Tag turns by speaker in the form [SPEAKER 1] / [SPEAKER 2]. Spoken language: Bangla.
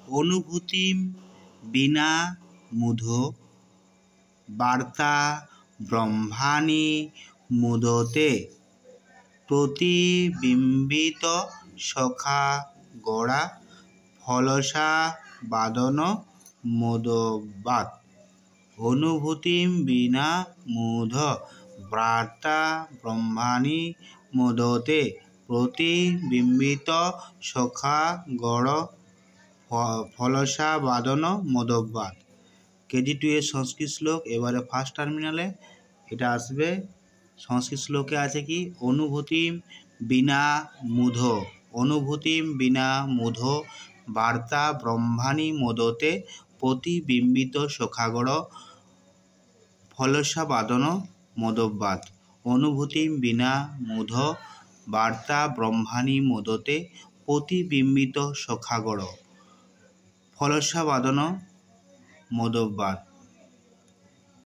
[SPEAKER 1] अनुभूतिं विना मुधो वार्ता ब्रह्माणि मुदते प्रतिबिंबित सखा गड़ा फलसा बादन मोदबात। अनुभूतिं विना मुध वार्ता ब्रह्माणि मुदते प्रतिबिंबित सखा गड़ फलसा बादन मोदबात। KG2 এর সংস্কৃত শ্লোক। এবারে ফার্স্ট টার্মিনালে এটা আসবে। সংস্কৃত শ্লোকে আছে কি অনুভূতিম বিনা মুধ, অনুভূতিম বিনা মুধ বার্তা ব্রহ্মাণি মোদতে প্রতিবিম্বিত সখাগড় ফলসা বাদন মোদবাত। অনুভূতিম বিনা মুধ বার্তা ব্রহ্মাণি মোদতে প্রতিবিম্বিত সখাগড় ফলসা বাদন মোদবাত।